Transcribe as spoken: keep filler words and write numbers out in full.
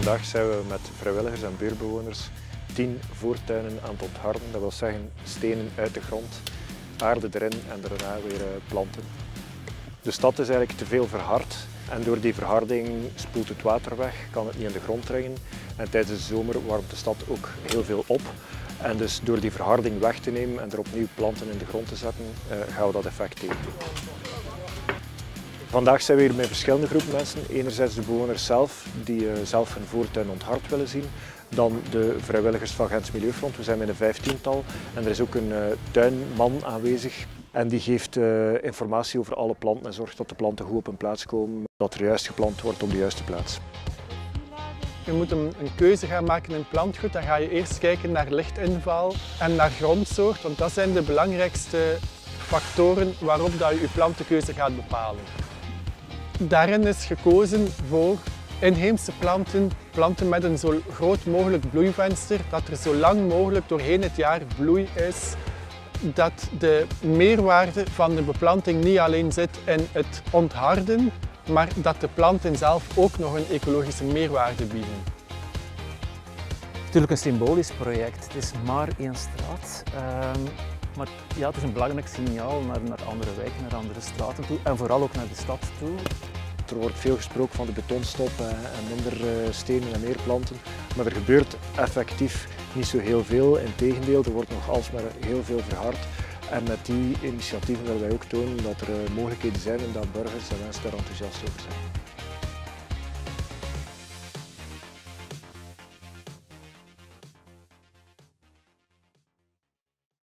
Vandaag zijn we met vrijwilligers en buurtbewoners tien voortuinen aan het ontharden. Dat wil zeggen stenen uit de grond, aarde erin en daarna weer planten. De stad is eigenlijk te veel verhard en door die verharding spoelt het water weg, kan het niet in de grond dringen. En tijdens de zomer warmt de stad ook heel veel op. En dus door die verharding weg te nemen en er opnieuw planten in de grond te zetten, uh, gaan we dat effect tegen. Vandaag zijn we hier met verschillende groepen mensen. Enerzijds de bewoners zelf, die uh, zelf hun voortuin onthard willen zien. Dan de vrijwilligers van Gents Milieufront, we zijn met een vijftiental. En er is ook een uh, tuinman aanwezig. En die geeft uh, informatie over alle planten en zorgt dat de planten goed op hun plaats komen. Dat er juist geplant wordt op de juiste plaats. Je moet een, een keuze gaan maken in plantgoed. Dan ga je eerst kijken naar lichtinval en naar grondsoort. Want dat zijn de belangrijkste factoren waarop dat je je plantenkeuze gaat bepalen. Daarin is gekozen voor inheemse planten, planten met een zo groot mogelijk bloeivenster, dat er zo lang mogelijk doorheen het jaar bloei is. Dat de meerwaarde van de beplanting niet alleen zit in het ontharden, maar dat de planten zelf ook nog een ecologische meerwaarde bieden. Natuurlijk een symbolisch project. Het is maar één straat. Um, maar ja, het is een belangrijk signaal naar, naar andere wijken, naar andere straten toe en vooral ook naar de stad toe. Er wordt veel gesproken van de betonstop en minder stenen en meer planten, maar er gebeurt effectief niet zo heel veel. Integendeel, er wordt nog alsmaar heel veel verhard. En met die initiatieven willen wij ook tonen dat er mogelijkheden zijn en dat burgers en mensen daar enthousiast over zijn.